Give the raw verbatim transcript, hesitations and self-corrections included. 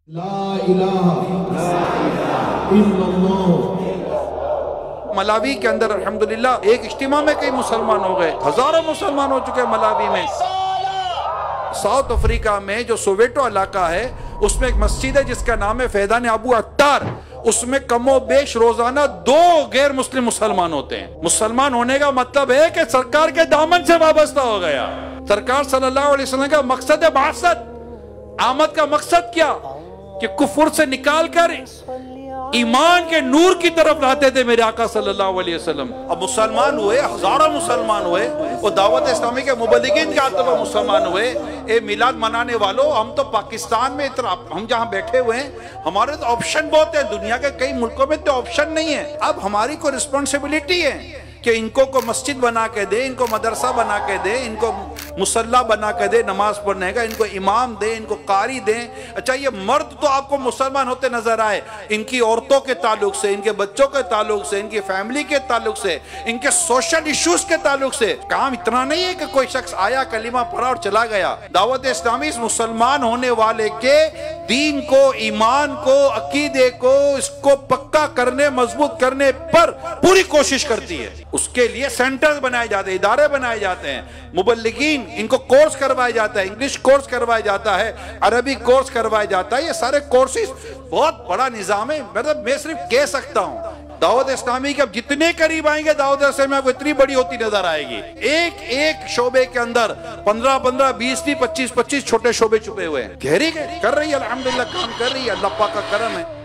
ला इलाहा इल्लल्लाह। मलावी के अंदर अल्हम्दुलिल्लाह एक इज्तिमा में कई मुसलमान हो गए, हजारों मुसलमान हो चुके हैं मलावी में। साउथ अफ्रीका में जो सोवेटो इलाका है उसमें एक मस्जिद है जिसका नाम है फैजान अबू अत्तार। उसमें कमो बेश रोजाना दो गैर मुस्लिम मुसलमान होते हैं। मुसलमान होने का मतलब है कि सरकार के दामन से वाबस्ता हो गया। सरकार सल्लल्लाहु अलैहि वसल्लम का मकसद है बासत, आमद का मकसद क्या कि कुफर से निकालकर ईमान के नूर की तरफ लाते थे मेरे आका सल्लल्लाहु अलैहि वसल्लम। अब मुसलमान हुए, हजारों मुसलमान हुए, वो दावत इस्लामी के मुबल्लिगीन के आते हुए मुसलमान हुए। ए मिलाद मनाने वालों, हम तो पाकिस्तान में इतना, हम जहाँ बैठे हुए हैं हमारे तो ऑप्शन बहुत है, दुनिया के कई मुल्कों में तो ऑप्शन नहीं है। अब हमारी को रिस्पॉन्सिबिलिटी है कि इनको को मस्जिद बना के दे, इनको मदरसा बना के दे, इनको मुसल्ला बना के दे नमाज पढ़ने का, इनको इमाम दे, इनको कारी दे। अच्छा, ये मर्द तो आपको मुसलमान होते नजर आए, इनकी औरतों के ताल्लुक से, इनके बच्चों के ताल्लुक से, इनकी फैमिली के ताल्लुक से, इनके सोशल इश्यूज के ताल्लुक से काम इतना नहीं है कि कोई शख्स आया, कलीमा पढ़ा और चला गया। दावत इस्लामी इस मुसलमान होने वाले के दीन को, ईमान को, अकीदे को, इसको पक्का करने, मजबूत करने पर पूरी कोशिश करती है। उसके लिए सेंटर्स बनाए जाते हैं, इदारे बनाए जाते हैं, मुबल्लिगीन इनको कोर्स करवाया जाता है, इंग्लिश कोर्स करवाया जाता है, अरबी कोर्स करवाया जाता है। ये सारे कोर्सेज बहुत बड़ा निजाम है। मतलब मैं सिर्फ कह सकता हूँ दावत इस्लामी के अब जितने करीब आएंगे दावत इस्लामी आपको इतनी बड़ी होती नजर आएगी। एक एक शोबे के अंदर पंद्रह पंद्रह बीस पच्चीस पच्चीस छोटे शोबे छुपे हुए हैं। गहरी कर रही है, अल्हम्दुलिल्लाह काम कर रही है, अल्लाह पाक का करम है।